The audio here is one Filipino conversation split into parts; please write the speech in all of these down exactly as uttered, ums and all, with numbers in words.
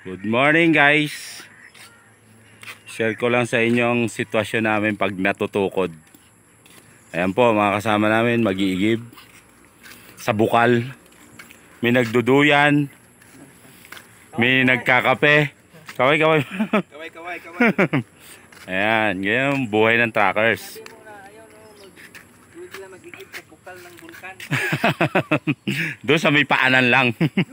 Good morning guys. Share ko lang sa inyo ang sitwasyon namin pag natutukod. Ayan po mga kasama namin mag-iigib sa bukal. May nagduduyan. May nagkakape. Kaway kaway. Kaway kaway kaway. Ayan, ganyan buhay ng trackers. Hindi lang magigib sa bukal ng bulkan. Doon sa may paanan lang.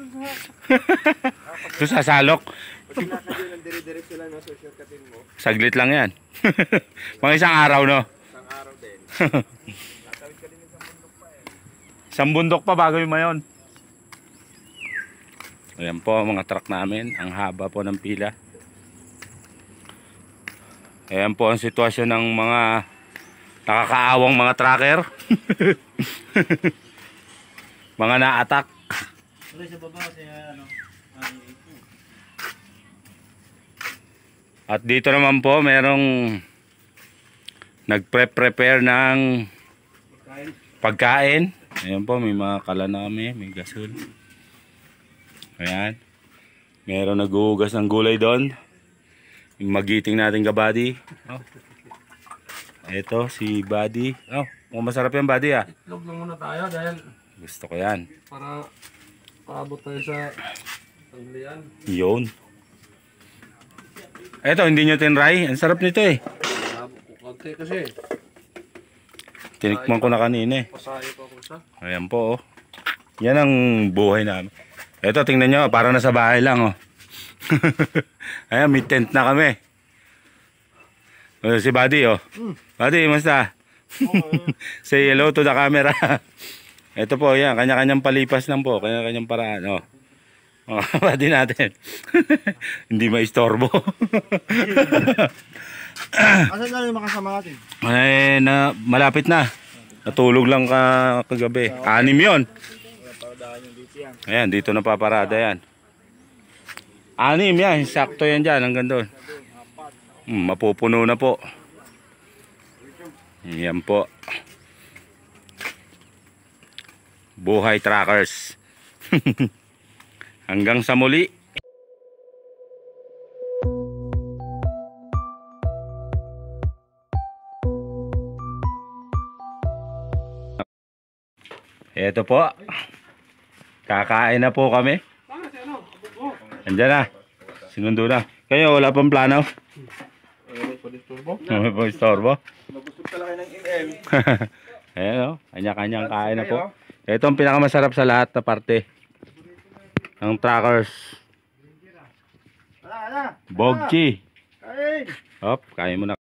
Doon sa salok. Pag nakadyo ng dire-diretso lang, no? So shortcutin mo. Saglit lang yan. Mga isang araw, no? Isang araw din. Tatawid ka din ng isang bundok pa eh. Isang bundok pa bago yung mayon. Ayan po ang mga truck namin. Ang haba po ng pila. Ayan po ang sitwasyon ng mga nakakaawang mga tracker. Mga na-attack. Sa baba kasi ano. At dito naman po merong nagpre-prepare ng pagkain. Ayan po, may mga kalanami, may gasol. Ayan. Meron naghuhugas ng gulay doon. Yung magiting natin ka-buddy. Oh. Ito si buddy. Oh, mukhang masarap yan buddy ah. Itlog lang muna tayo dahil Gusto ko yan. para paabot tayo sa tanghalian. Yun. Ito, hindi nyo tinry. Ang sarap nito eh. Paabot ko konti kasi. Tinikman ko na kanina eh. Pasayo pa ako sa. Ayan po oh. Yan ang buhay namin. Ito, tingnan nyo. Parang nasa bahay lang oh. Ayan, may tent na kami. Uh, si Buddy oh. Mm. Buddy, musta? Say hello to the camera. Ito po, yan. Kanya-kanyang palipas lang po. Kanya-kanyang paraan oh. Oh, Buddy natin. Hindi maistorbo. Asan na yung makasama natin? Ay, na, malapit na. Natulog lang ka kagabi. Anim yun. Ayan, dito na paparada yan. Anim yan. Sakto yan dyan. Hanggang doon. Hmm, mapupuno na po. Yan po. Buhay trackers. Hanggang sa muli. Ito po. Kakain na po kami. Andiyan na. Sinundo na. Kayo wala pang plano? May pa istorbo. Nagusot ka lang ng M M. Ayan o. Kanya-kanyang kain na po. Ito ang pinakamasarap sa lahat na parte. Ang trackers. Bogchi. Hop, kain mo na.